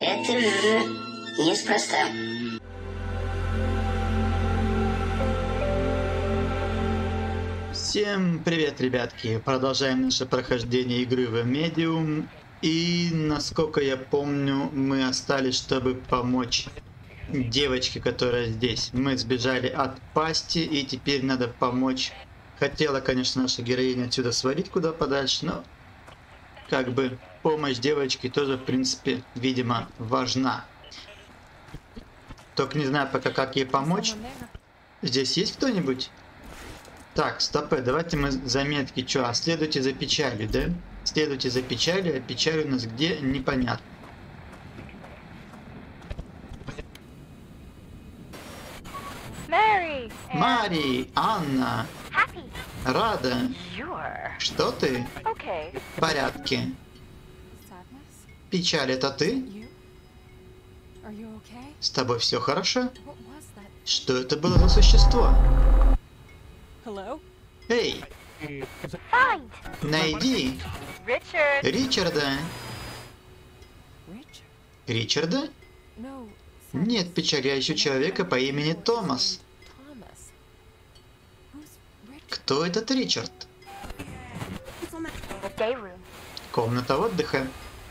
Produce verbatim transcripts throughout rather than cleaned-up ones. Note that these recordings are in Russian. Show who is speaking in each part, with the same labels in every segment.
Speaker 1: Это же неспроста.
Speaker 2: Всем привет, ребятки! Продолжаем наше прохождение игры в Medium. И, насколько я помню, мы остались, чтобы помочь девочке, которая здесь. Мы сбежали от пасти, и теперь надо помочь. Хотела, конечно, наша героиня отсюда свалить куда подальше, но как бы помощь девочке тоже, в принципе, видимо, важна. Только не знаю пока, как ей помочь. Здесь есть кто-нибудь? Так, стопэ, давайте мы заметки. Что, а следуйте за печалью, да? Следуйте за печалью, а печаль у нас где? Непонятно.
Speaker 3: Mary,
Speaker 2: Мари, Анна,
Speaker 3: happy.
Speaker 2: Рада.
Speaker 3: Sure.
Speaker 2: Что ты?
Speaker 3: Okay.
Speaker 2: В порядке. Печаль, это ты? С тобой все хорошо? Что это было за существо? Эй,
Speaker 3: Find
Speaker 2: найди
Speaker 3: Richard.
Speaker 2: Ричарда. Ричарда? Нет, печаль, я ищу человека по имени Томас. Кто этот Ричард?
Speaker 3: The day room.
Speaker 2: Комната отдыха.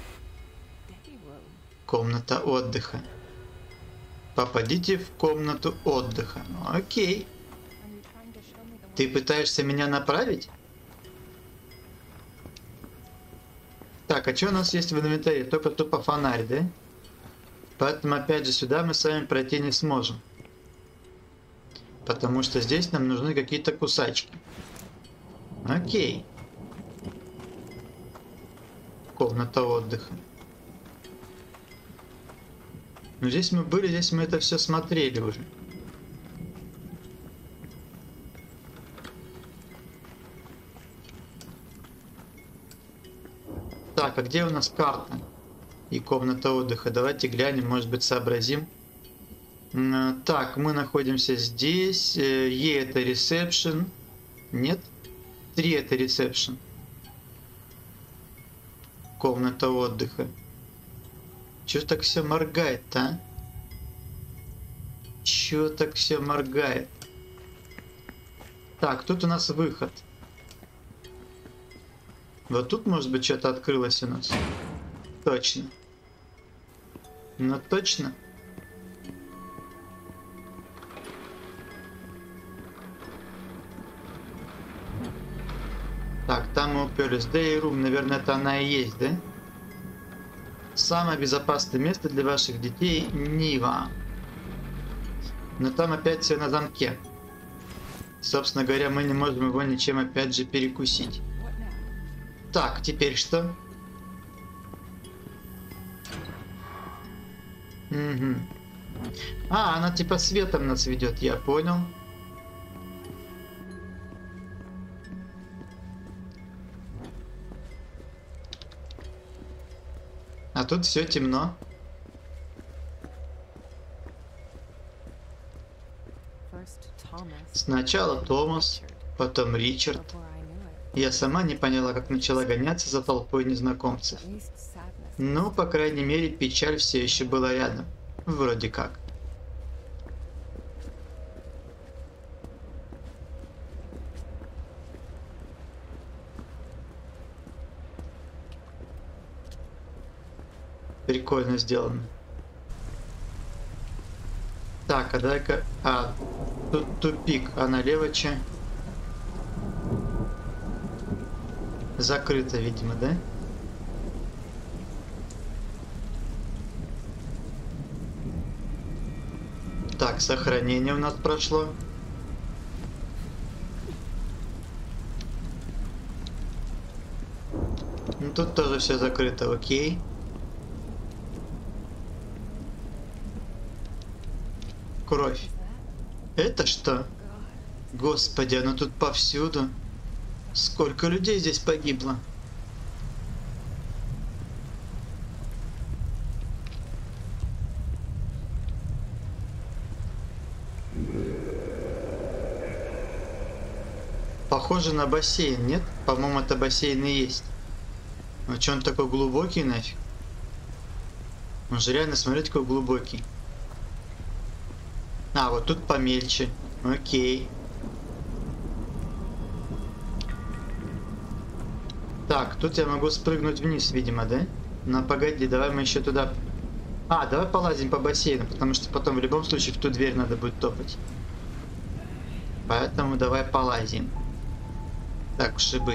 Speaker 2: Комната отдыха. Попадите в комнату отдыха. Окей. Ты пытаешься меня направить? Так, а что у нас есть в инвентаре? Только тупо фонарь, да? Поэтому опять же сюда мы с вами пройти не сможем. Потому что здесь нам нужны какие-то кусачки. Окей. Комната отдыха. Ну здесь мы были, здесь мы это все смотрели уже. Так, а где у нас карта? И комната отдыха. Давайте глянем, может быть, сообразим. Так, мы находимся здесь. Е это ресепшн. Нет? три это ресепшн. Комната отдыха. Чё так все моргает-то, а? Чё так все моргает? Так, тут у нас выход. Вот тут, может быть, что-то открылось у нас. Точно. Ну, точно. Так, там мы уперлись. Day Room, наверное, это она и есть, да? Самое безопасное место для ваших детей — Нива. Но там опять все на замке. Собственно говоря, мы не можем его ничем опять же перекусить. Так, теперь что? Угу. А, она типа светом нас ведет, я понял. А тут все темно. Сначала Томас, потом Ричард. Я сама не поняла, как начала гоняться за толпой незнакомцев. Но, по крайней мере, печаль все еще была рядом. Вроде как. Прикольно сделано. Так, а дай-ка... А, тут тупик, а налево че? Закрыто, видимо, да? Так, сохранение у нас прошло. Ну, тут тоже все закрыто, окей. Кровь. Это что? Господи, оно тут повсюду. Сколько людей здесь погибло? Похоже на бассейн, нет? По-моему, это бассейн и есть. А че он такой глубокий нафиг? Он же реально, смотрите, какой глубокий. А, вот тут помельче. Окей. Так, тут я могу спрыгнуть вниз, видимо, да? Но погоди, давай мы еще туда... А, давай полазим по бассейну, потому что потом в любом случае в ту дверь надо будет топать. Поэтому давай полазим. Так уж и быть.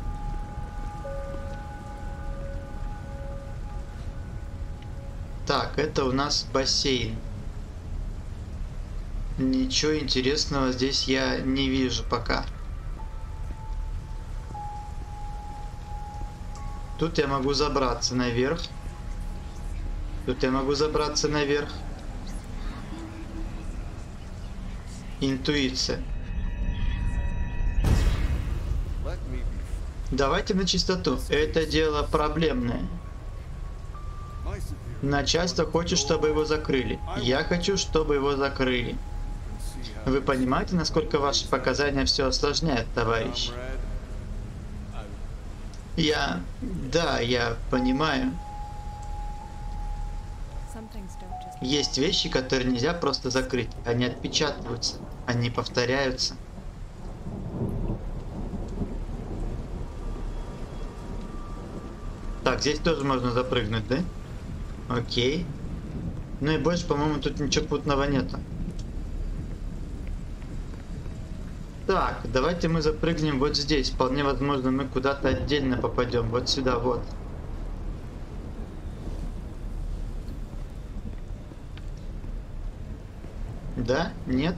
Speaker 2: Так, это у нас бассейн. Ничего интересного здесь я не вижу пока. Тут я могу забраться наверх. Тут я могу забраться наверх. Интуиция. Давайте на чистоту. Это дело проблемное. Начальство хочет, чтобы его закрыли. Я хочу, чтобы его закрыли. Вы понимаете, насколько ваши показания все осложняют, товарищ? Я... Да, я понимаю. Есть вещи, которые нельзя просто закрыть. Они отпечатываются. Они повторяются. Так, здесь тоже можно запрыгнуть, да? Окей. Ну и больше, по-моему, тут ничего путного нету. Так, давайте мы запрыгнем вот здесь. Вполне возможно, мы куда-то отдельно попадем. Вот сюда, вот. Да? Нет?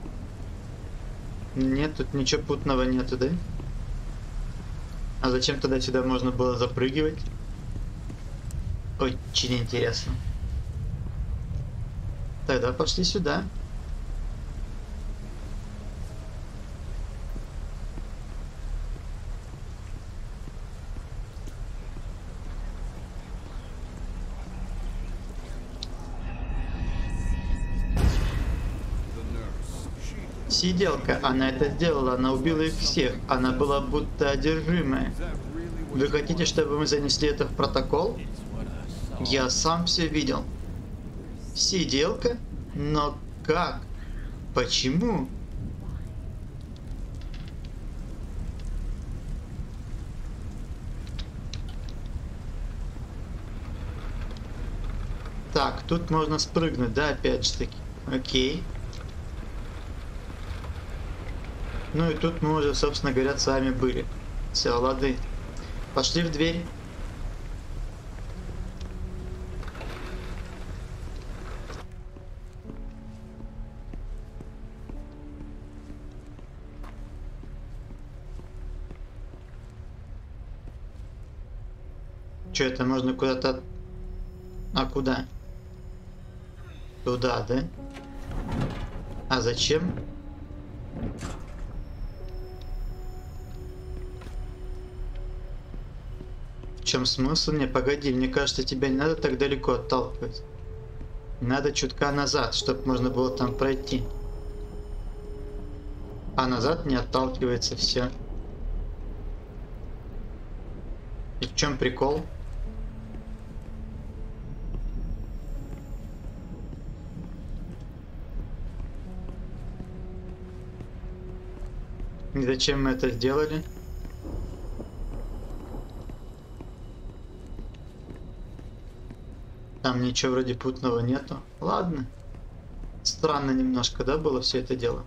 Speaker 2: Нет, тут ничего путного нету, да? А зачем тогда сюда можно было запрыгивать? Очень интересно. Тогда пошли сюда. Сиделка, она это сделала, она убила их всех, она была будто одержимая. Вы хотите, чтобы мы занесли это в протокол? Я сам все видел. Сиделка? Но как? Почему? Так, тут можно спрыгнуть, да, опять же таки. Окей. Ну и тут мы уже, собственно говоря, с вами были. Все, лады. Пошли в дверь. Че, это можно куда-то... А куда? Туда, да? А зачем? В чем смысл? Не, погоди, мне кажется, тебя не надо так далеко отталкивать. Надо чутка назад, чтобы можно было там пройти. А назад не отталкивается, все. И в чем прикол? И зачем мы это сделали? Там ничего вроде путного нету. Ладно. Странно немножко, да, было все это дело?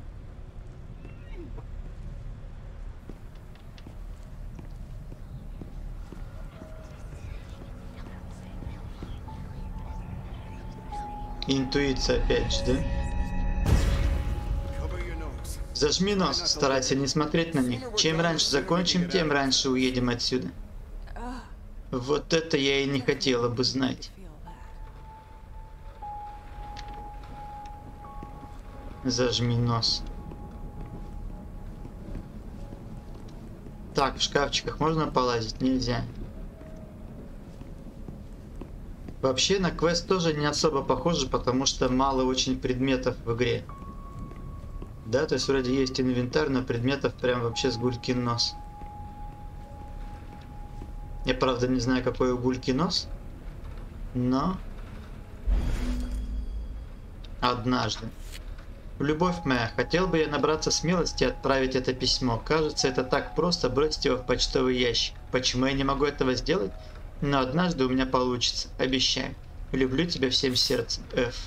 Speaker 2: Интуиция опять же, да? Зажми нос, старайся не смотреть на них. Чем раньше закончим, тем раньше уедем отсюда. Вот это я и не хотела бы знать. Зажми нос. Так, в шкафчиках можно полазить? Нельзя. Вообще на квест тоже не особо похоже, потому что мало очень предметов в игре. Да, то есть вроде есть инвентарь, но предметов прям вообще с гулькин нос. Я правда не знаю, какой у гульки нос, но Однажды. Любовь моя, хотел бы я набраться смелости и отправить это письмо. Кажется, это так просто бросить его в почтовый ящик. Почему я не могу этого сделать? Но однажды у меня получится. Обещаю. Люблю тебя всем сердцем. Ф.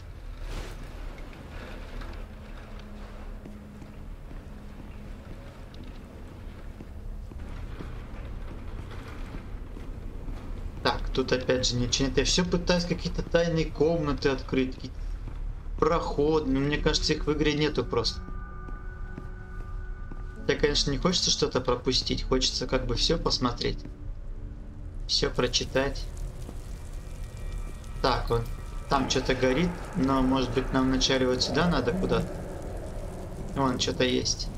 Speaker 2: Так, тут опять же ничего нет. Я все пытаюсь какие-то тайные комнаты открыть. Какие-то проходы. Но мне кажется, их в игре нету просто. Хотя, конечно, не хочется что-то пропустить. Хочется как бы все посмотреть. Все прочитать. Так, вот там что-то горит. Но, может быть, нам вначале вот сюда надо куда-то. Вон, что-то есть.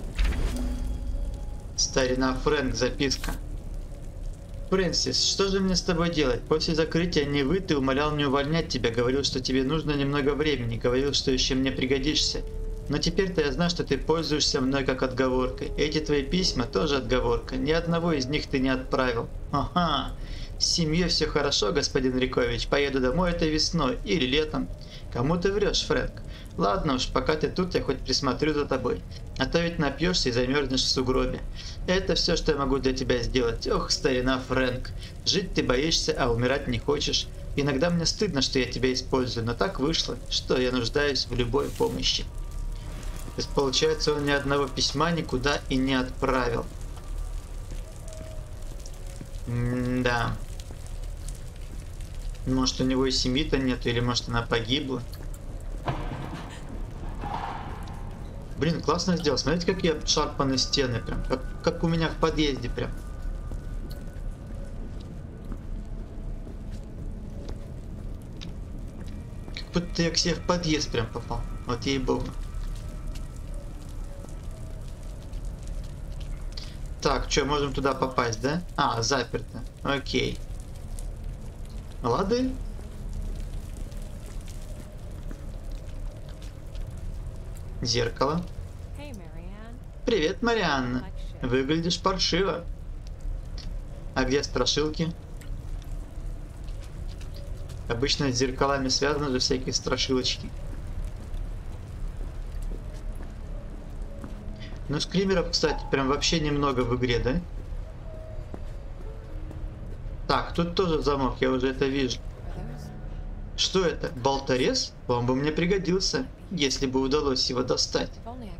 Speaker 2: Старина Фрэнк, записка. Фрэнсис, что же мне с тобой делать? После закрытия Невы ты умолял не увольнять тебя, говорил, что тебе нужно немного времени, говорил, что еще мне пригодишься. Но теперь-то я знаю, что ты пользуешься мной как отговоркой. Эти твои письма тоже отговорка. Ни одного из них ты не отправил. Ага. С семьей все хорошо, господин Рикович. Поеду домой этой весной или летом. Кому ты врешь, Фрэнк? Ладно уж, пока ты тут, я хоть присмотрю за тобой. А то ведь напьешься и замерзнешь в сугробе. Это все, что я могу для тебя сделать. Ох, старина Фрэнк. Жить ты боишься, а умирать не хочешь. Иногда мне стыдно, что я тебя использую, но так вышло, что я нуждаюсь в любой помощи. То есть, получается, он ни одного письма никуда и не отправил. М-да. Может, у него и семьи-то нет, или может, она погибла. Блин, классно сделал. Смотрите, какие обшарпанные стены. Прям как, как у меня в подъезде прям. Как будто я к себе в подъезд прям попал. Вот ей-богу. Так, что, можем туда попасть, да? А, заперто. Окей. Лады. Зеркало. Привет, Марианна. Выглядишь паршиво. А где страшилки? Обычно с зеркалами связаны же всякие страшилочки. Ну, скримеров, кстати, прям вообще немного в игре, да? Так, тут тоже замок, я уже это вижу. Что это? Болторез? Он бы мне пригодился, если бы удалось его достать.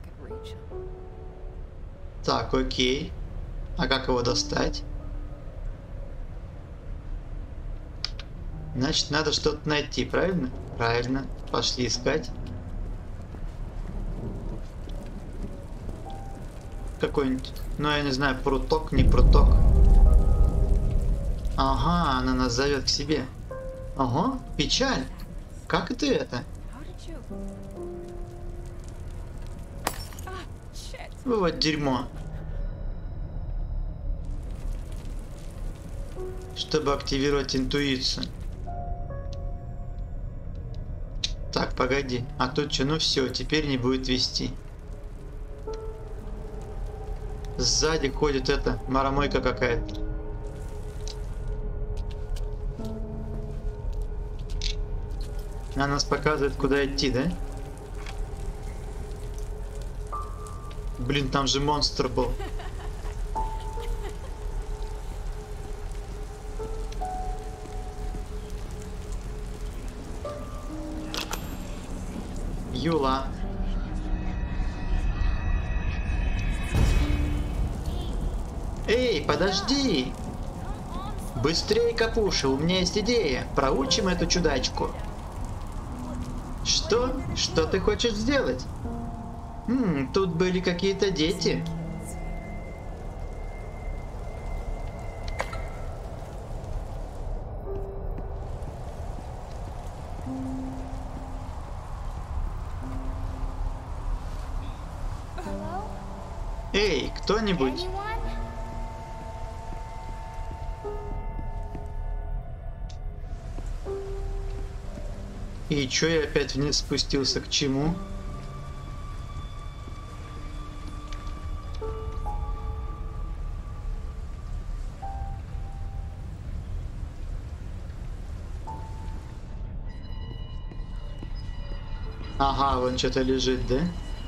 Speaker 2: Так, окей. А как его достать? Значит, надо что-то найти, правильно? Правильно. Пошли искать. Какой-нибудь, ну я не знаю, пруток, не пруток. Ага, она нас зовет к себе. Ага, печаль. Как это это? Вот дерьмо. Чтобы активировать интуицию. Так, погоди. А тут что? Ну все, теперь не будет вести. Сзади ходит эта маромойка какая-то. Она нас показывает, куда идти, да? Блин, там же монстр был. Юла. Эй, подожди! Быстрее, Капуша, у меня есть идея. Проучим эту чудачку. Что? Что ты хочешь сделать? М, тут были какие-то дети. Эй, кто-нибудь? И чё я опять вниз спустился? К чему? Ага, вон что-то лежит, да?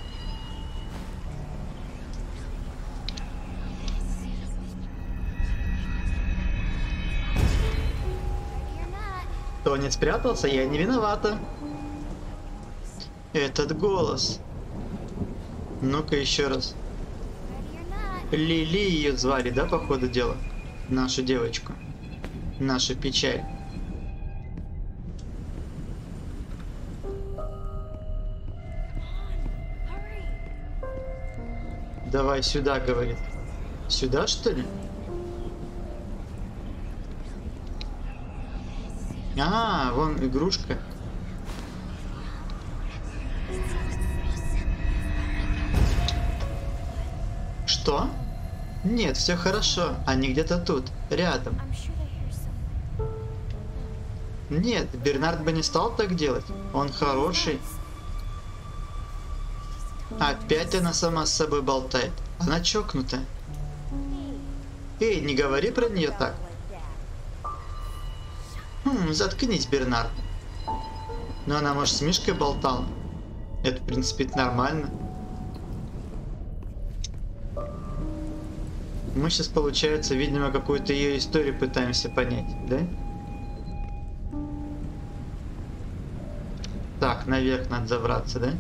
Speaker 2: Кто не спрятался, я не виновата. Этот голос. Ну-ка еще раз. Лили ее звали, да, по ходу дела? Нашу девочку. Наша печаль. Давай сюда, говорит. Сюда, что ли? А, вон игрушка. Что? Нет, все хорошо. Они где-то тут, рядом. Нет, Бернард бы не стал так делать. Он хороший. Опять она сама с собой болтает. Она чокнутая. Эй, не говори про нее так. Хм, заткнись, Бернард. Но она, может, с Мишкой болтала. Это, в принципе, нормально. Мы сейчас, получается, видимо, какую-то ее историю пытаемся понять, да? Так, наверх надо забраться, да?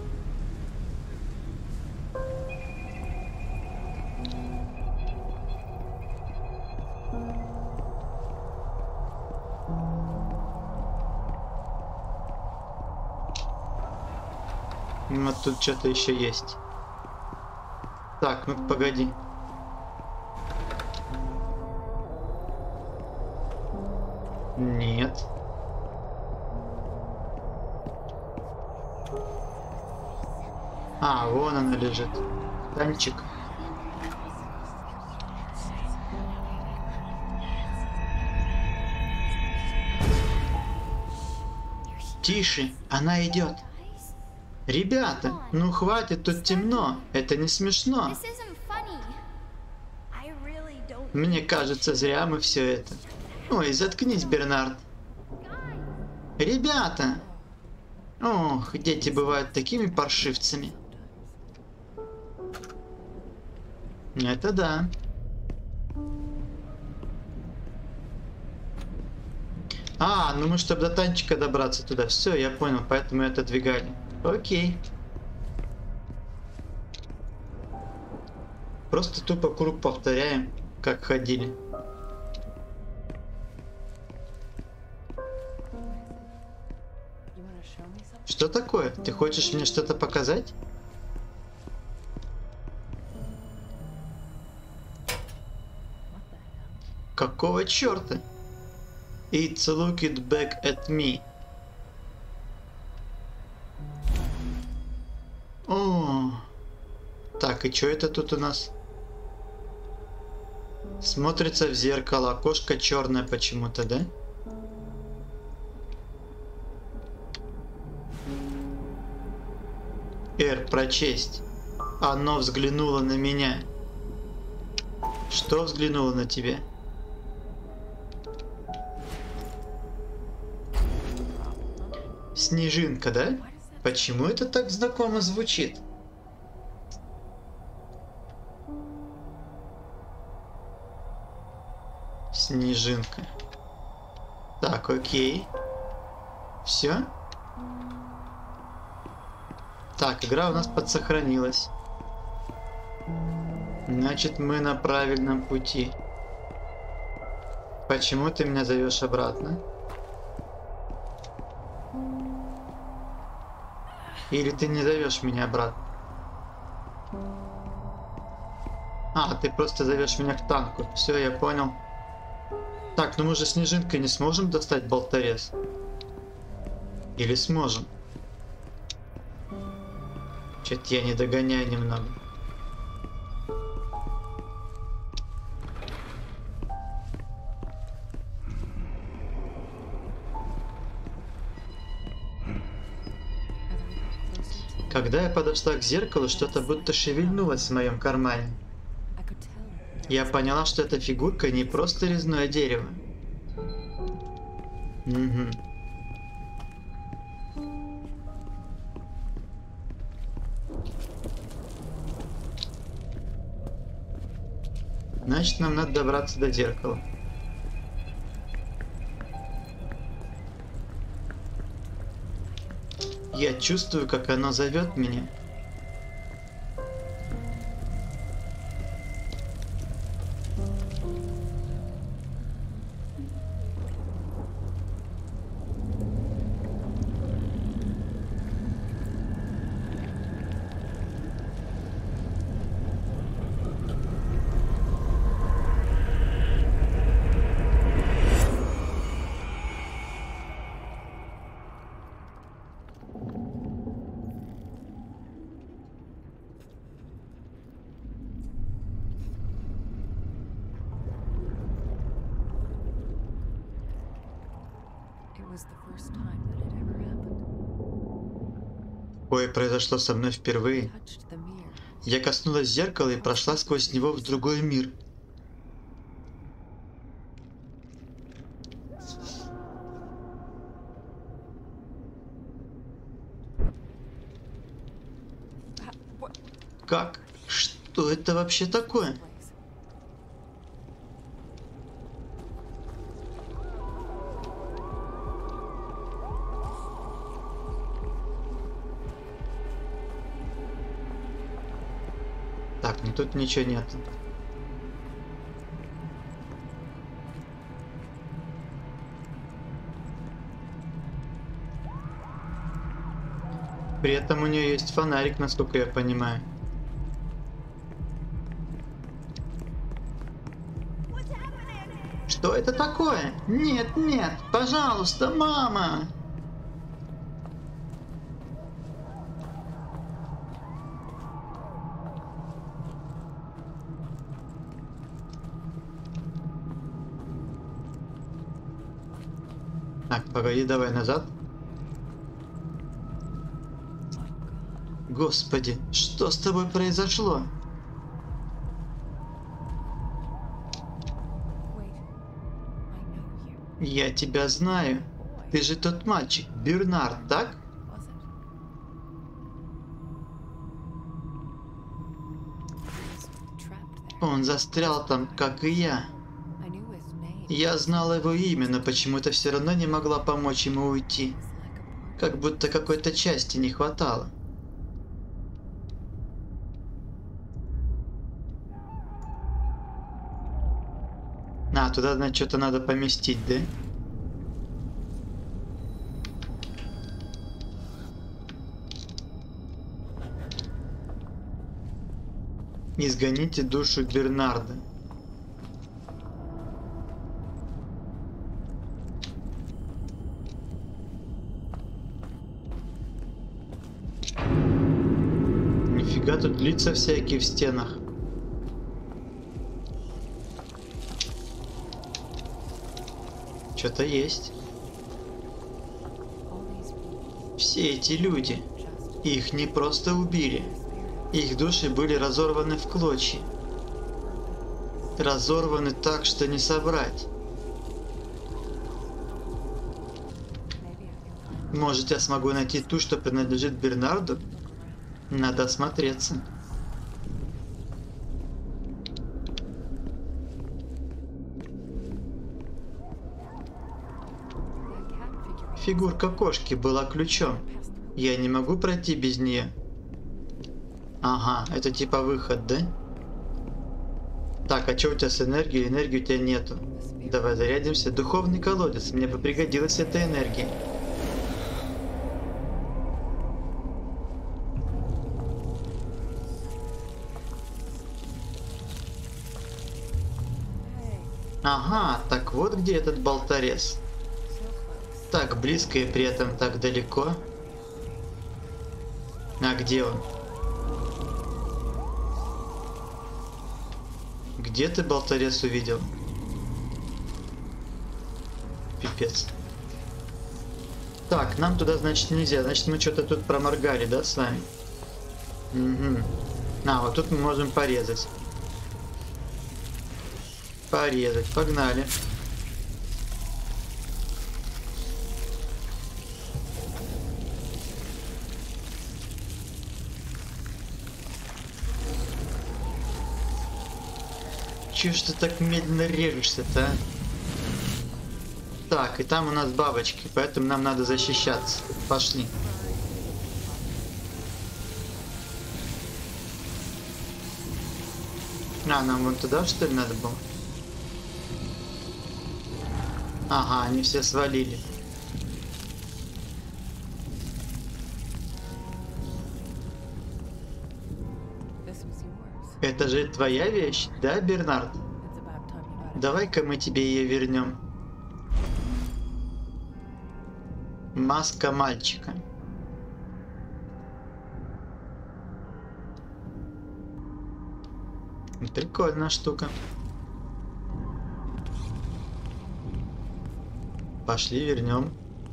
Speaker 2: Вот тут что-то еще есть. Так, ну погоди. Нет. А, вон она лежит. Танчик. Тише, она идет. Ребята, ну хватит, тут темно. Это не смешно. Мне кажется, зря мы все это. Ой, заткнись, Бернард. Ребята! Ох, дети бывают такими паршивцами. Это да. А, ну мы, чтобы до танчика добраться туда. Все, я понял, поэтому это двигали. Окей. Просто тупо круг повторяем, как ходили. Что такое? Ты хочешь мне что-то показать? Какого черта? It's looking back at me. О, так, и что это тут у нас? Смотрится в зеркало, окошко черное почему-то, да? Р, прочесть. Оно взглянуло на меня. Что взглянуло на тебя? Снежинка, да? Почему это так знакомо звучит? Снежинка. Так, окей. Все? Так, игра у нас подсохранилась. Значит, мы на правильном пути. Почему ты меня зовешь обратно? Или ты не зовешь меня обратно? А, ты просто зовешь меня к танку. Все, я понял. Так, ну мы же снежинкой не сможем достать болторез? Или сможем? Чё-то я не догоняю немного. Когда я подошла к зеркалу, что-то будто шевельнулось в моем кармане. Я поняла, что эта фигурка не просто резное дерево. Угу. Значит, нам надо добраться до зеркала. Я чувствую, как оно зовет меня. Ой, произошло со мной впервые. Я коснулась зеркала и прошла сквозь него в другой мир. Как? Что это вообще такое? Так, ну тут ничего нет. При этом у нее есть фонарик, насколько я понимаю. Что это такое? Нет, нет, пожалуйста, мама! Так, погоди, давай назад. Господи, что с тобой произошло? Я тебя знаю. Ты же тот мальчик, Бернард, так? Он застрял там, как и я. Я знала его имя, но почему-то все равно не могла помочь ему уйти. Как будто какой-то части не хватало. А, туда, значит, что-то надо поместить, да? Изгоните душу Бернарда. Нифига, тут лица всякие в стенах. Что-то есть. Все эти люди, их не просто убили. Их души были разорваны в клочья. Разорваны так, что не собрать. Может, я смогу найти ту, что принадлежит Бернарду? Надо осмотреться. Фигурка кошки была ключом. Я не могу пройти без нее. Ага, это типа выход, да? Так, а что у тебя с энергией? Энергии у тебя нету. Давай зарядимся. Духовный колодец. Мне бы пригодилась эта энергия. Ага, так вот где этот болторез. Так близко и при этом так далеко. А где он? Где ты болторез увидел? Пипец. Так, нам туда, значит, нельзя. Значит, мы что-то тут проморгали, да, с вами? Угу. А, вот тут мы можем порезать. Порезать, погнали. Чё ж ты так медленно режешься-то, а? Так, и там у нас бабочки, поэтому нам надо защищаться. Пошли. А, нам вон туда, что ли, надо было? Ага, они все свалили. Это же твоя вещь, да, Бернард? Давай-ка мы тебе ее вернем. Маска мальчика. Прикольная штука. Пошли, вернем.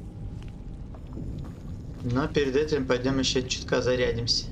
Speaker 2: Но перед этим пойдем еще чутка зарядимся.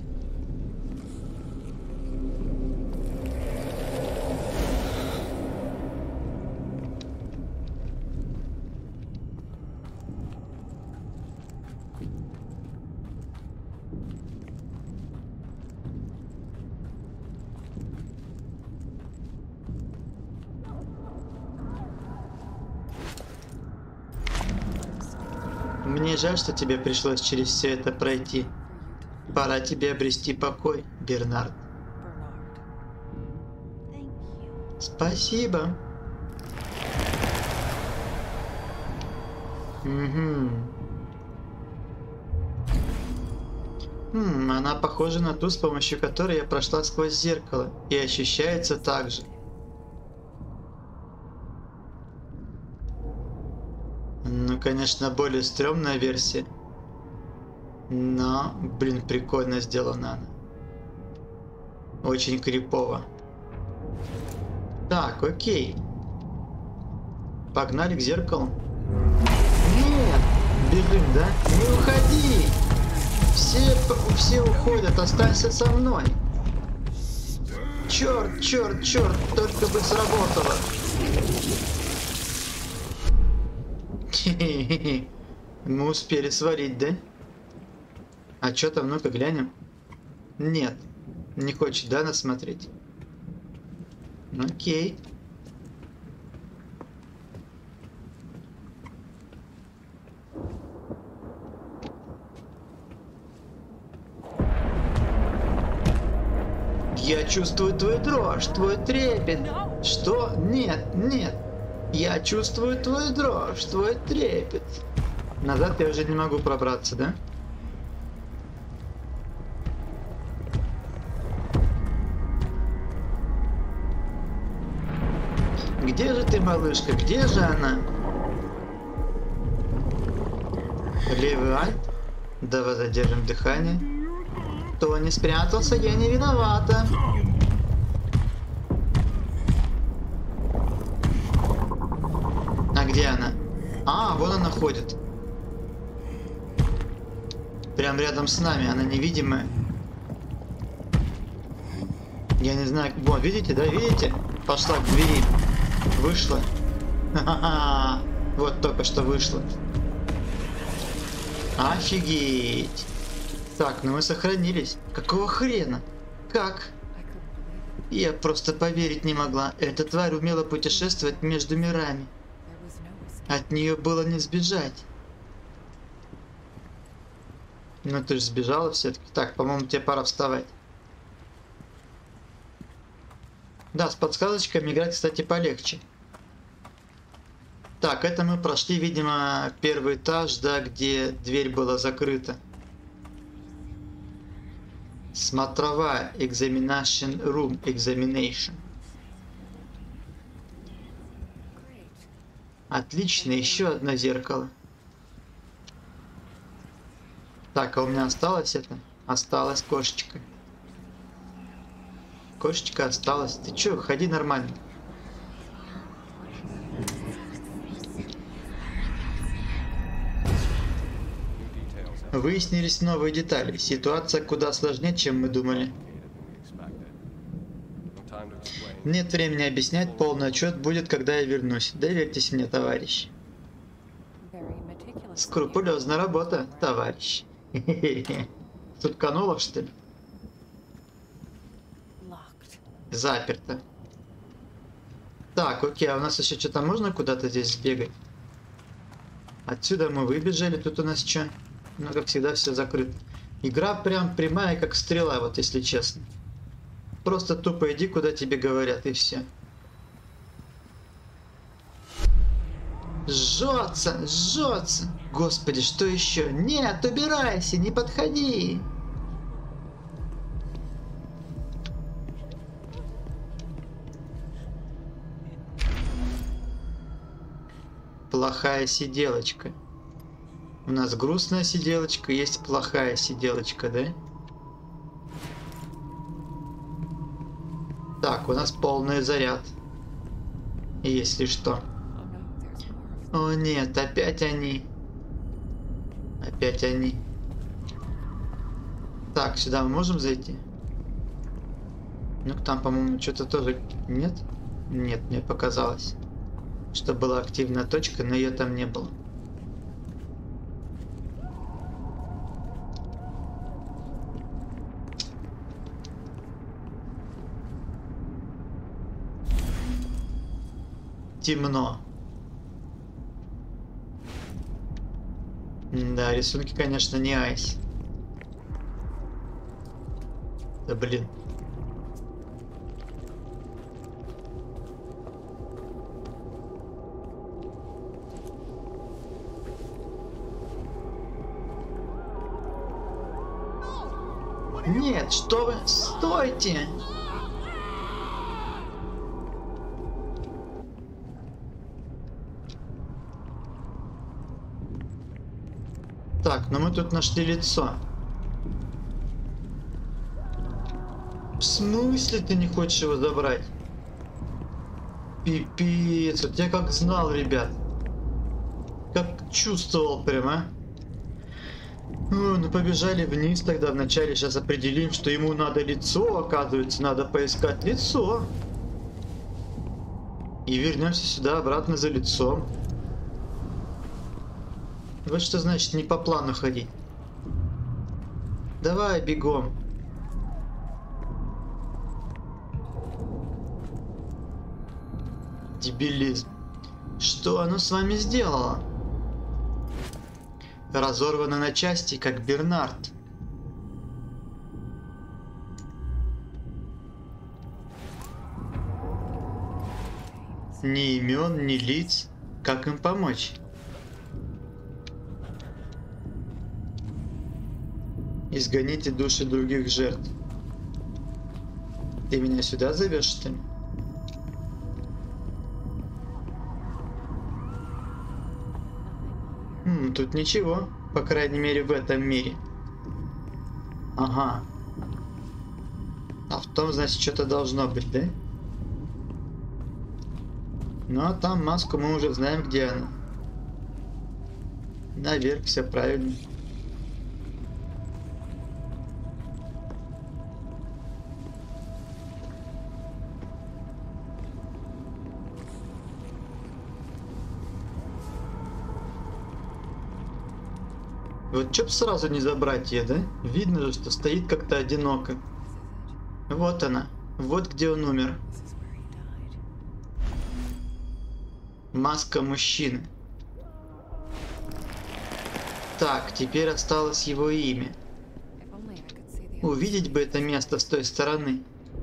Speaker 2: Мне жаль, что тебе пришлось через все это пройти. Пора тебе обрести покой, Бернард. Спасибо. Угу. Хм, она похожа на ту, с помощью которой я прошла сквозь зеркало, и ощущается так же. Ну, конечно, более стрёмная версия. Но, блин, прикольно сделана она. Очень крипово. Так, окей. Погнали к зеркалу. Нет! Бежим, да? Не уходи! Все, все уходят, останься со мной. Черт, черт, черт, только бы сработало. Мы успели сварить, да? А что там, ну-ка глянем. Нет, не хочет, да, нас смотреть? Окей. Я чувствую твою дрожь, твой трепет. Что? Нет, нет. Я чувствую твою дрожь, твой трепет. Назад я уже не могу пробраться, да? Где же ты, малышка? Где же она? Левый альт. Давай задержим дыхание. Кто не спрятался, я не виновата. А где она? А, вон она ходит. Прям рядом с нами, она невидимая. Я не знаю. Вот, видите, да, видите? Пошла к двери. Вышла. Ха-ха-ха. Вот только что вышла. Офигеть. Так, ну мы сохранились. Какого хрена? Как? Я просто поверить не могла. Эта тварь умела путешествовать между мирами. От нее было не сбежать. Ну ты же сбежала все-таки. Так, по-моему, тебе пора вставать. Да, с подсказочками играть, кстати, полегче. Так, это мы прошли, видимо, первый этаж, да, где дверь была закрыта. Смотровая. Examination room. Examination. Отлично, еще одно зеркало. Так, а у меня осталось это? Осталась кошечка. Кошечка осталась. Ты че, ходи нормально. Выяснились новые детали. Ситуация куда сложнее, чем мы думали. Нет времени объяснять, полный отчет будет, когда я вернусь. Доверьтесь мне, товарищ. Скрупулезная работа, товарищ. Сутканула, что ли? Заперто. Так, окей, а у нас еще что-то можно куда-то здесь сбегать? Отсюда мы выбежали, тут у нас что? Ну, как всегда, все закрыто. Игра прям прямая, как стрела, вот если честно. Просто тупо иди, куда тебе говорят, и все. Жжется, жжется. Господи, что еще? Нет, убирайся, не подходи. Плохая сиделочка. У нас грустная сиделочка, есть плохая сиделочка, да? Так, у нас полный заряд. Если что. О нет, опять они. Опять они. Так, сюда мы можем зайти? Ну, там, по-моему, что-то тоже... Нет? Нет, мне показалось, что была активная точка, но ее там не было. Темно. Да, рисунки, конечно, не айс. Да блин. Нет, что вы? Стойте! Так, но мы тут нашли лицо. В смысле ты не хочешь его забрать? Пипец, вот я как знал, ребят. Как чувствовал прямо. О, ну побежали вниз тогда вначале. Сейчас определим, что ему надо лицо, оказывается. Надо поискать лицо. И вернемся сюда обратно за лицом. Вот что значит не по плану ходить. Давай бегом. Дебилизм. Что оно с вами сделало? Разорвано на части, как Бернард. Ни имен, ни лиц. Как им помочь? Изгоните души других жертв. Ты меня сюда зовешь, что ли? Хм, тут ничего, по крайней мере в этом мире. Ага. А в том, значит, что-то должно быть, да? Ну а там маску мы уже знаем, где она. Наверх, все правильно. Вот чё б сразу не забрать ее, да? Видно же, что стоит как-то одиноко. Вот она. Вот где он умер. Маска мужчины. Так, теперь осталось его имя. Увидеть бы это место с той стороны.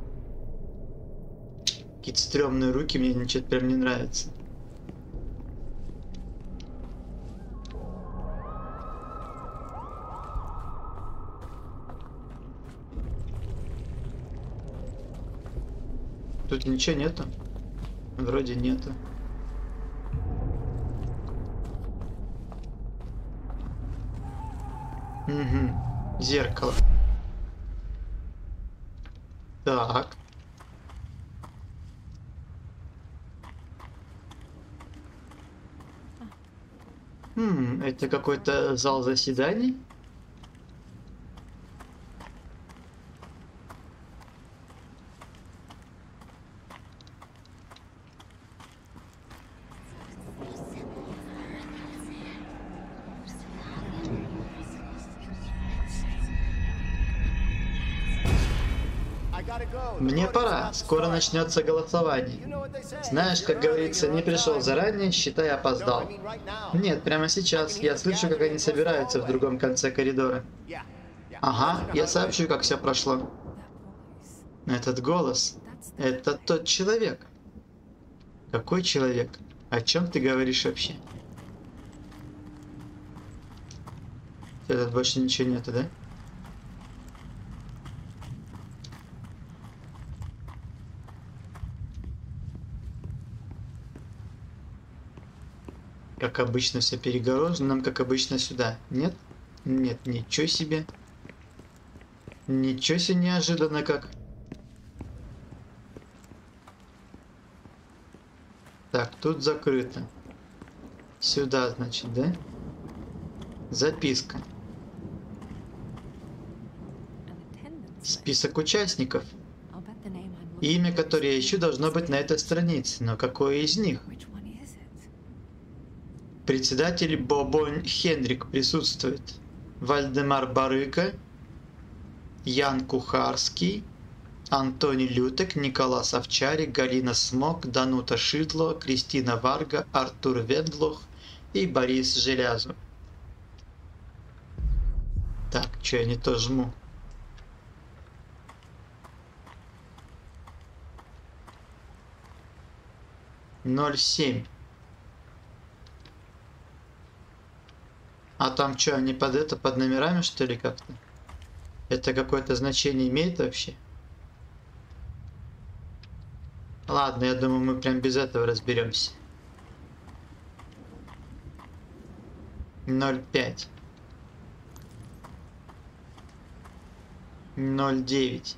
Speaker 2: Какие-то стрёмные руки, мне ничего прям не нравится. Тут ничего нету? Вроде нету. Угу. Зеркало. Так. Хм, это какой-то зал заседаний? Мне пора, скоро начнется голосование. Знаешь, как говорится, не пришел заранее, считай, опоздал. Нет, прямо сейчас. Я слышу, как они собираются в другом конце коридора. Ага, я сообщу, как все прошло. Этот голос, это тот человек. Какой человек? О чем ты говоришь вообще? Тут больше ничего нету, да? Как обычно все перегорожено, нам как обычно сюда. Нет? Нет, ничего себе. Ничего себе неожиданно как. Так, тут закрыто. Сюда, значит, да? Записка. Список участников. Имя, которое я ищу, должно быть на этой странице. Но какое из них? Председатель Бобонь Хенрик присутствует. Вальдемар Барыка, Ян Кухарский, Антоний Лютек, Николас Овчарик, Галина Смок, Данута Шидло, Кристина Варга, Артур Ведлох и Борис Желязов. Так, что я не то жму? ноль семь. А там что, они под это, под номерами, что ли, как-то? Это какое-то значение имеет вообще? Ладно, я думаю, мы прям без этого разберемся. ноль пять. ноль девять.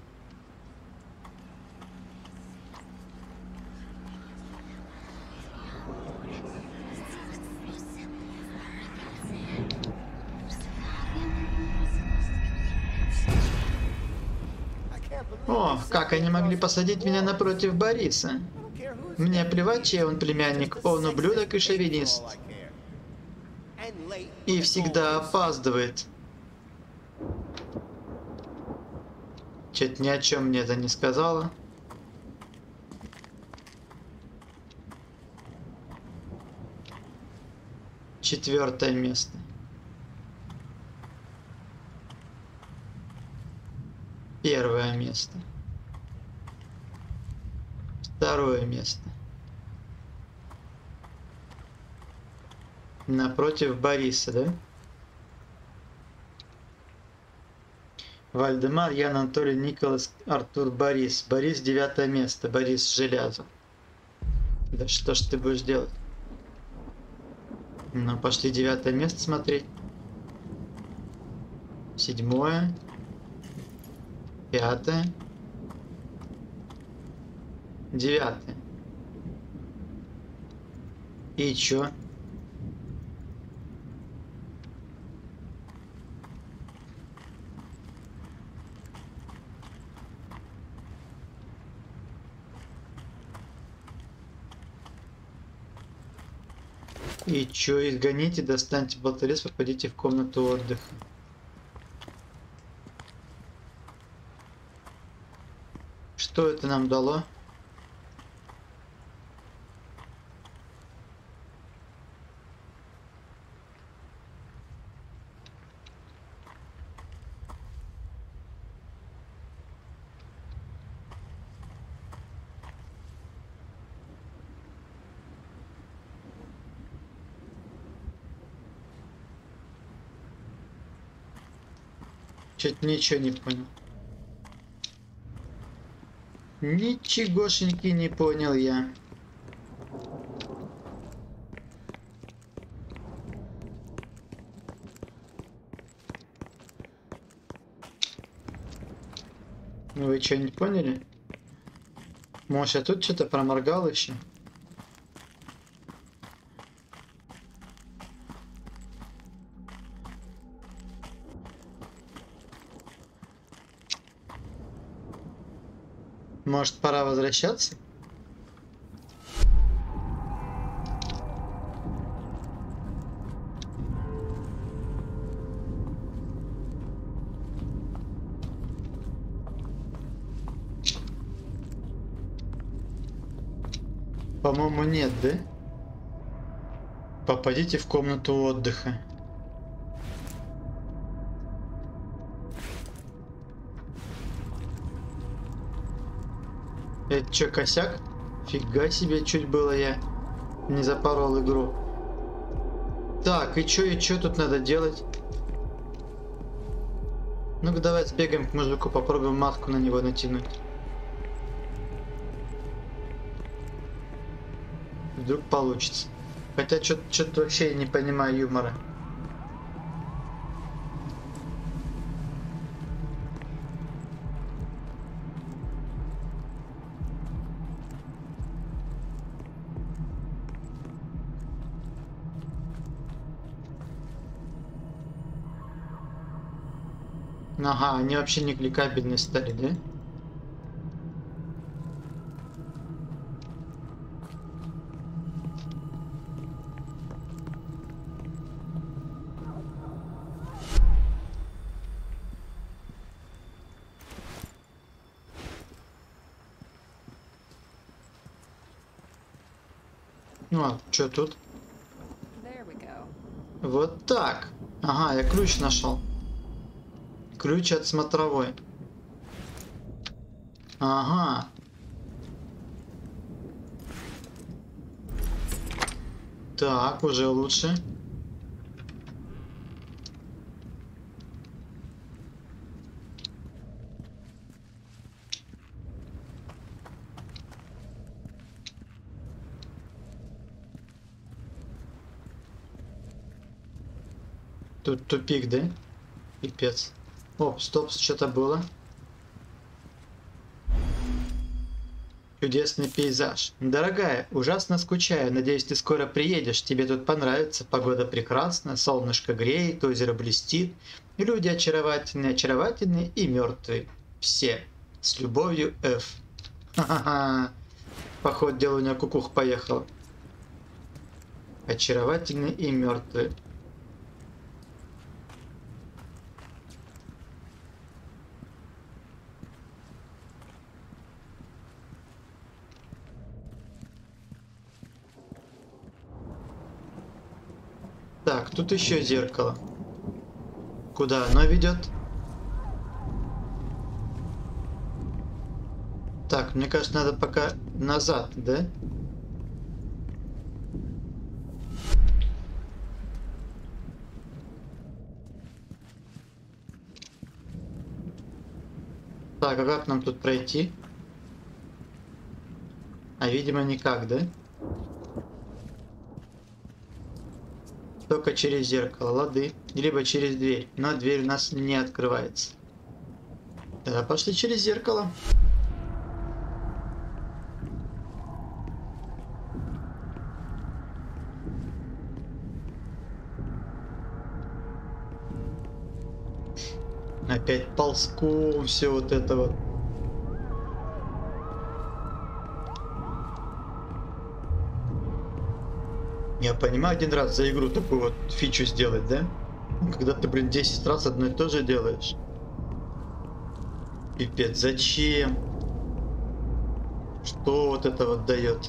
Speaker 2: О, как они могли посадить меня напротив Бориса? Мне плевать, чей он племянник, он ублюдок и шовинист. И всегда опаздывает. Чё-то ни о чем мне это не сказала. Четвертое место. Первое место. Второе место. Напротив Бориса, да? Вальдемар, Ян, Анатолий, Николас, Артур, Борис. Борис девятое место. Борис Желязов. Да что ж ты будешь делать? Ну, пошли девятое место смотреть. Седьмое. Пятое. Девятое. И чё? И чё, изгоните, достаньте болторез, попадите в комнату отдыха. Что это нам дало? Чё-то ничего не понял. Ничегошеньки не понял я. Вы что-нибудь поняли? Может, я тут что-то проморгал еще? Может, пора возвращаться? По-моему, нет, да? Попадите в комнату отдыха. Это чё, косяк? Фига себе, чуть было я не запорол игру. Так, и чё, и чё тут надо делать? Ну-ка, давай сбегаем к мужику, попробуем маску на него натянуть. Вдруг получится. Хотя что-то вообще не понимаю юмора. Ага, они вообще не кликабельные стали, да? Ну а что тут? Вот так. Ага, я ключ нашел. Ключ от смотровой. Ага. Так, уже лучше. Тут тупик, да? Пипец. Оп, стоп, что-то было. Чудесный пейзаж. Дорогая, ужасно скучаю. Надеюсь, ты скоро приедешь. Тебе тут понравится. Погода прекрасна, солнышко греет, озеро блестит. И люди очаровательные, очаровательные и мертвые. Все. С любовью, Ф. Ха-ха-ха. Походу, дело у меня кукух поехал. Очаровательные и мертвые. Так, тут еще зеркало. Куда оно ведет? Так, мне кажется, надо пока назад, да? Так, а как нам тут пройти? А, видимо, никак, да? Только через зеркало, лады. Либо через дверь. Но дверь у нас не открывается. Тогда пошли через зеркало. Опять ползком все вот это вот. Я понимаю, один раз за игру такую вот фичу сделать, да? Когда ты, блин, десять раз одно и то же делаешь. Пипец, зачем? Что вот это вот дает?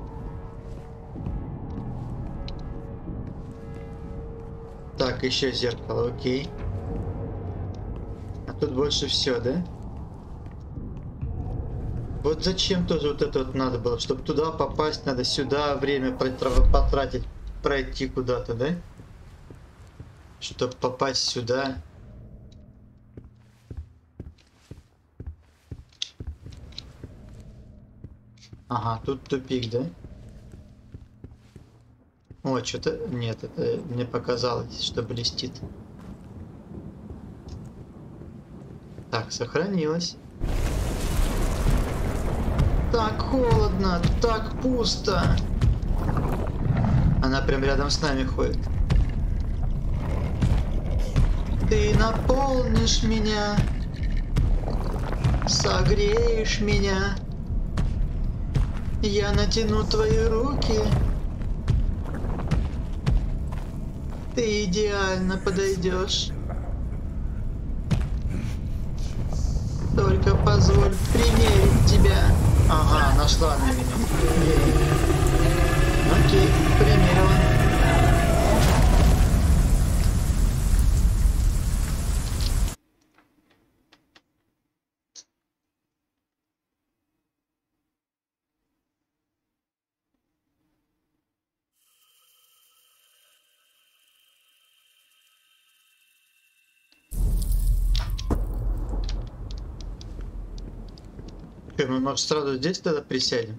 Speaker 2: Так, еще зеркало, окей. А тут больше все, да? Вот зачем тоже вот это вот надо было? Чтобы туда попасть, надо сюда время потратить, пройти куда-то, да? Чтобы попасть сюда. Ага, тут тупик, да? О, что-то... Нет, это мне показалось, что блестит. Так, сохранилось. Так холодно, так пусто. Она прям рядом с нами ходит. Ты наполнишь меня, согреешь меня. Я натяну твои руки. Ты идеально подойдешь. Только позволь примерить тебя. Ага, нашла на меня. Окей, примерила. Мы, может, сразу здесь тогда присядем?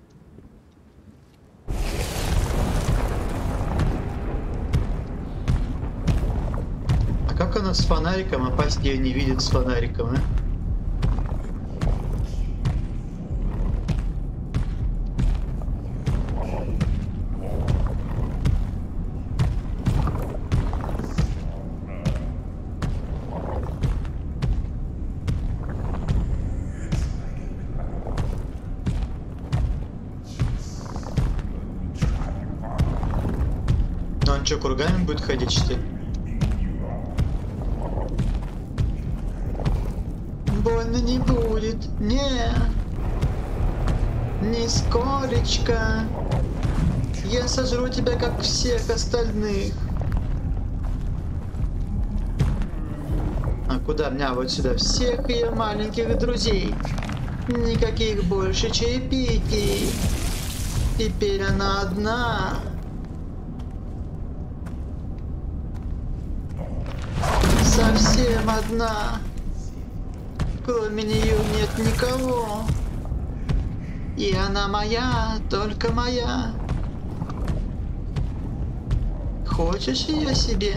Speaker 2: А как она с фонариком? Опасть ее не видит с фонариком, а? Он что, кругами будет ходить, что ли? Больно не будет. Не. Нисколечко. Я сожру тебя, как всех остальных. А куда мне? Вот сюда. Всех ее маленьких друзей. Никаких больше чаепитий. Теперь она одна. Совсем одна. Кроме нее нет никого. И она моя, только моя. Хочешь ее себе?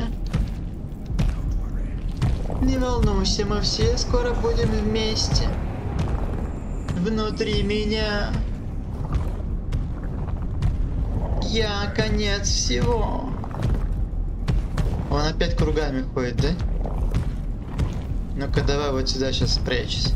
Speaker 2: Не волнуйся, мы все скоро будем вместе. Внутри меня. Я конец всего. Он опять кругами ходит, да? Ну-ка, давай вот сюда сейчас спрячься.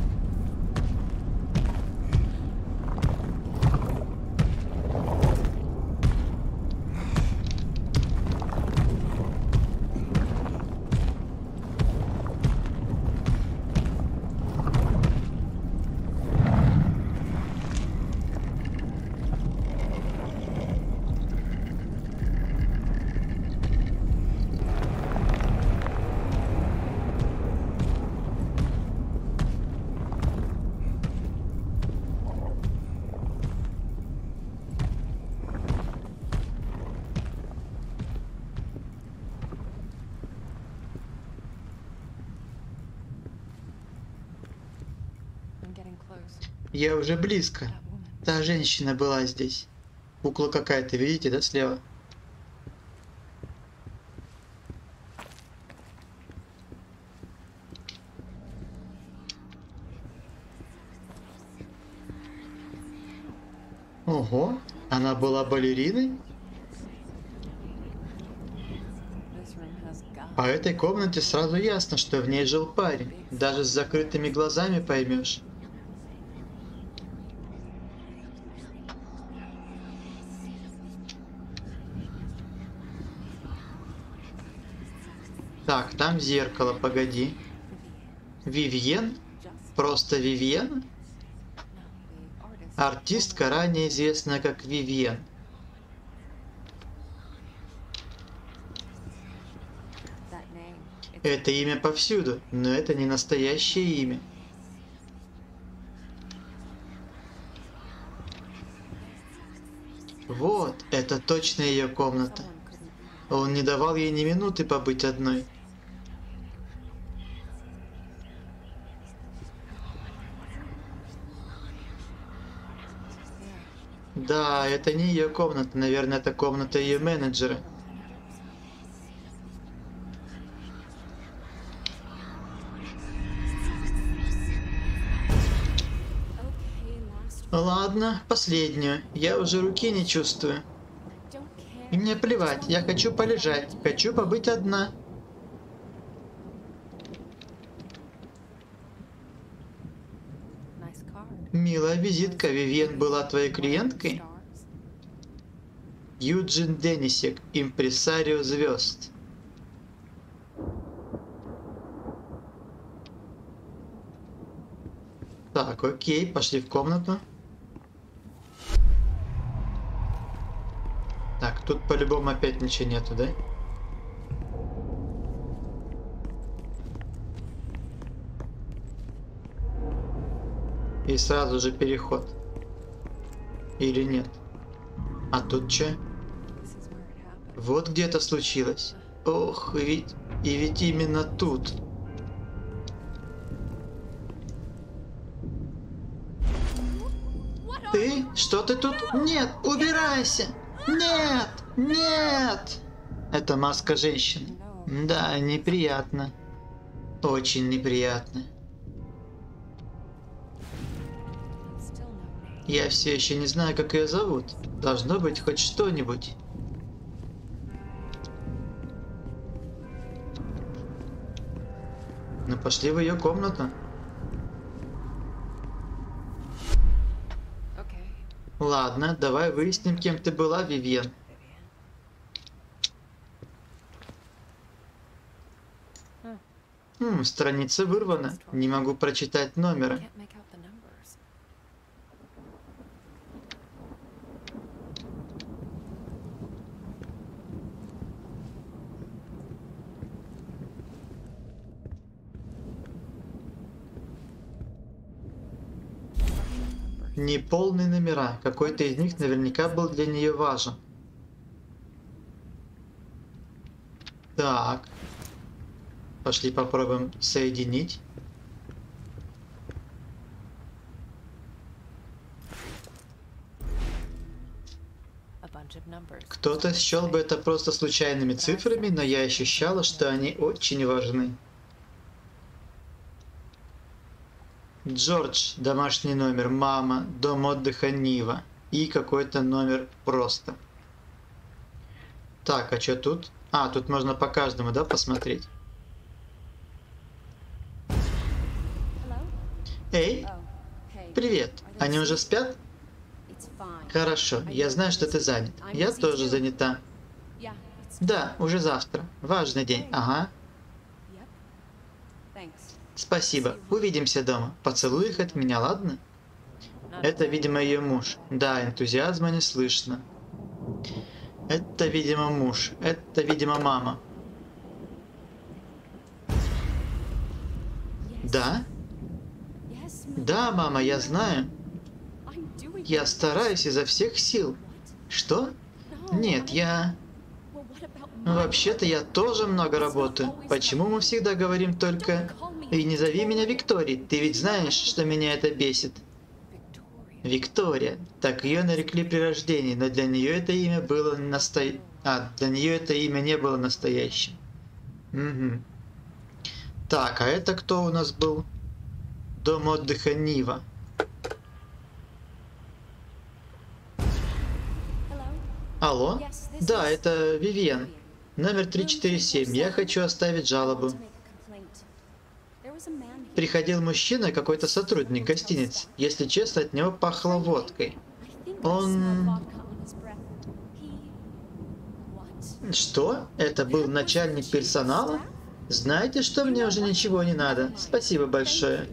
Speaker 2: Я уже близко. Та женщина была здесь. Кукла какая-то, видите, да, слева? Ого, она была балериной? По этой комнате сразу ясно, что в ней жил парень. Даже с закрытыми глазами поймешь. Так, там зеркало, погоди. Вивьен? Просто Вивьен? Артистка, ранее известная как Вивьен. Это имя повсюду, но это не настоящее имя. Вот, это точно ее комната. Он не давал ей ни минуты побыть одной. Да, это не ее комната, наверное, это комната ее менеджера. Ладно, последнюю. Я уже руки не чувствую. И мне плевать, я хочу полежать, хочу побыть одна. Милая визитка, Вивьен была твоей клиенткой? Юджин Денисек, импресарио звезд. Так, окей, пошли в комнату. Тут по-любому опять ничего нету, да? И сразу же переход. Или нет? А тут что? Вот где это случилось. Ох, и ведь, и ведь именно тут. Ты? Что ты тут? Нет, убирайся! Нет! Нет! Это маска женщины. Да, неприятно. Очень неприятно. Я все еще не знаю, как ее зовут. Должно быть хоть что-нибудь. Ну пошли в ее комнату. Ладно, давай выясним, кем ты была, Вивьен. Хм, страница вырвана. Не могу прочитать номера. Неполные номера. Какой-то из них наверняка был для нее важен. Так. Пошли попробуем соединить. Кто-то счел бы это просто случайными цифрами, но я ощущала, что они очень важны. Джордж, домашний номер, мама, дом отдыха Нива и какой-то номер просто. Так, а что тут? А, тут можно по каждому, да, посмотреть? Эй, привет, они уже спят? Хорошо, я знаю, что ты занят. Я тоже занята. Да, уже завтра. Важный день, ага. Спасибо. Увидимся дома. Поцелуй их от меня, ладно? Это, видимо, ее муж. Да, энтузиазма не слышно. Это, видимо, муж. Это, видимо, мама. Да? Да, мама, я знаю. Я стараюсь изо всех сил. Что? Нет, я... Вообще-то я тоже много работаю. Почему мы всегда говорим только... И не зови меня Викторией, ты ведь знаешь, что меня это бесит. Виктория. Так ее нарекли при рождении, но для нее это имя было насто... А, для нее это имя не было настоящим. Угу. Так, а это кто у нас был? Дом отдыха Нива. Алло? Да, это Вивьен. Номер три четыре семь. Я хочу оставить жалобу. Приходил мужчина, какой-то сотрудник гостиницы. Если честно, от него пахло водкой. Он... Что? Это был начальник персонала? Знаете, что мне уже ничего не надо? Спасибо большое.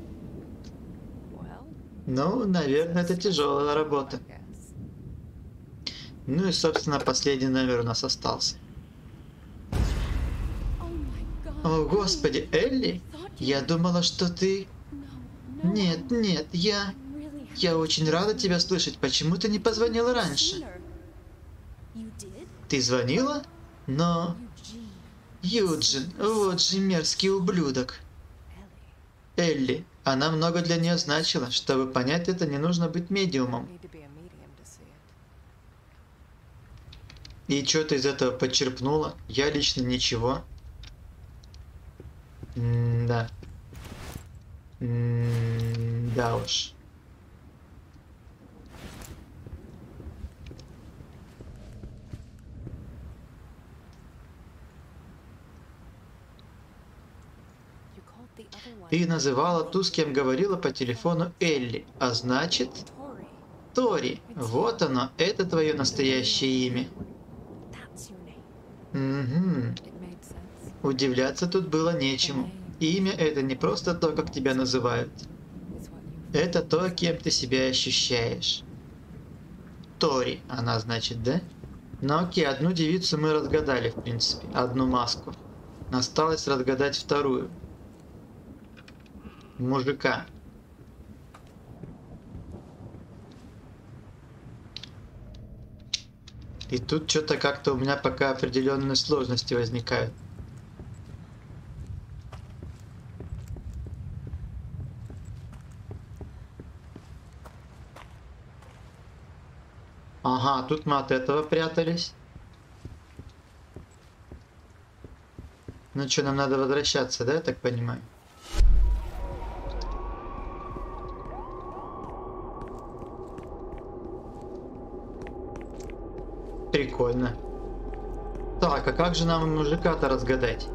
Speaker 2: Ну, наверное, это тяжелая работа. Ну и, собственно, последний номер у нас остался. О, Господи, Элли? Я думала, что ты... Нет, нет, я... Я очень рада тебя слышать. Почему ты не позвонила раньше? Ты звонила? Но... Юджин, вот же мерзкий ублюдок. Элли, она много для нее значила. Чтобы понять это, не нужно быть медиумом. И что ты из этого подчерпнула? Я лично ничего. М-да. М-да уж. Ты называла ту, с кем говорила по телефону, Элли, а значит... Тори. Вот оно, это твое настоящее имя. Угу. Удивляться тут было нечему. Имя это не просто то, как тебя называют. Это то, кем ты себя ощущаешь. Тори, она значит, да? Ну окей, одну девицу мы разгадали, в принципе. Одну маску. Осталось разгадать вторую. Мужика. И тут что-то как-то у меня пока определенные сложности возникают. Ага, тут мы от этого прятались. Ну что, нам надо возвращаться, да, я так понимаю? Прикольно. Так, а как же нам мужика-то разгадать?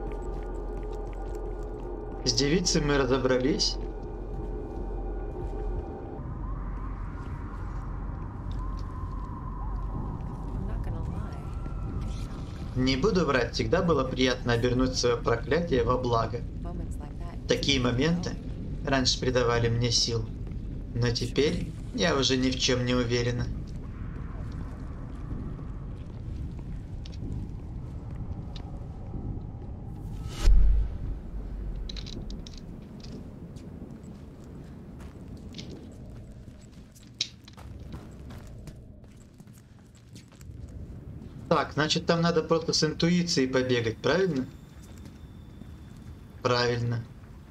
Speaker 2: С девицей мы разобрались. Не буду врать, всегда было приятно обернуть свое проклятие во благо. Такие моменты раньше придавали мне сил, но теперь я уже ни в чем не уверена. Так, значит, там надо просто с интуицией побегать, правильно? Правильно.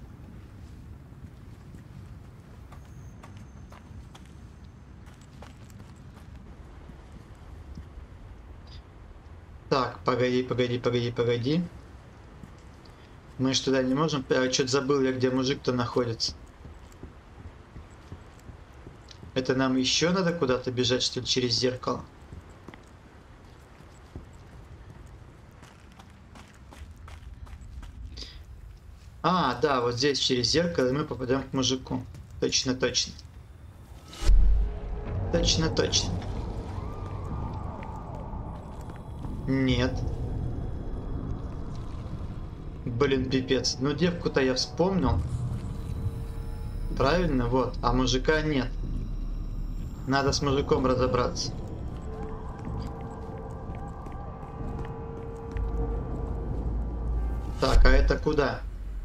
Speaker 2: Так, погоди, погоди, погоди, погоди. Мы ж туда не можем... А, что-то забыл я, где мужик-то находится. Это нам еще надо куда-то бежать, что ли, через зеркало? А, да, вот здесь через зеркало и мы попадем к мужику. Точно, точно. Точно, точно. Нет. Блин, пипец. Ну, девку-то я вспомнил. Правильно, вот. А мужика нет. Надо с мужиком разобраться. Так, а это куда?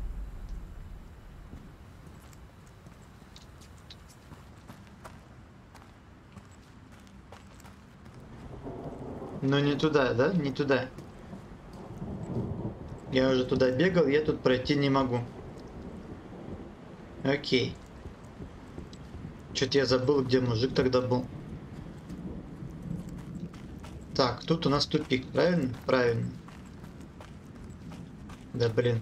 Speaker 2: Ну не туда, да? Не туда. Я уже туда бегал, я тут пройти не могу. Окей. Что-то я забыл, где мужик тогда был. Так, тут у нас тупик, правильно? Правильно. Да блин.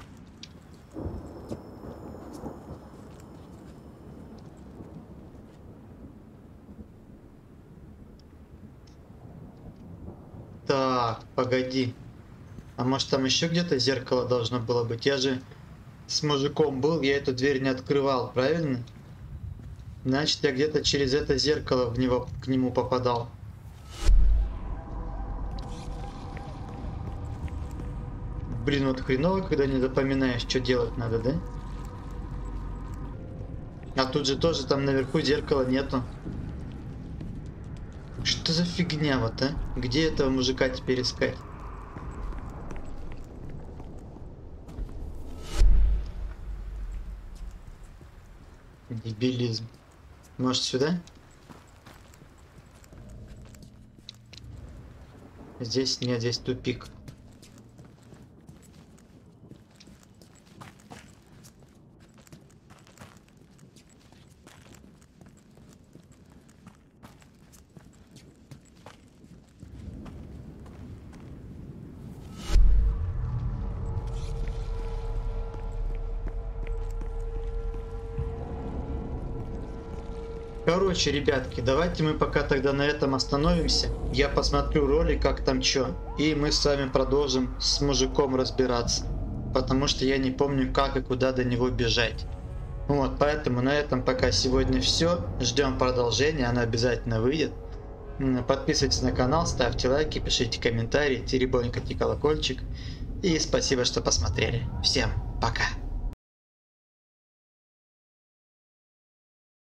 Speaker 2: Так, погоди. А может там еще где-то зеркало должно было быть? Я же с мужиком был, я эту дверь не открывал, правильно? Значит, я где-то через это зеркало в него, к нему попадал. Блин, вот хреново, когда не запоминаешь, что делать надо, да? А тут же тоже там наверху зеркала нету. Что за фигня вот, а? Где этого мужика теперь искать? Дебилизм. Может сюда? Здесь нет, здесь тупик. Короче, ребятки, давайте мы пока тогда на этом остановимся. Я посмотрю ролик, как там чё. И мы с вами продолжим с мужиком разбираться. Потому что я не помню, как и куда до него бежать. Вот, поэтому на этом пока сегодня все. Ждем продолжения, оно обязательно выйдет. Подписывайтесь на канал, ставьте лайки, пишите комментарии, теребонькайте колокольчик. И спасибо, что посмотрели. Всем пока.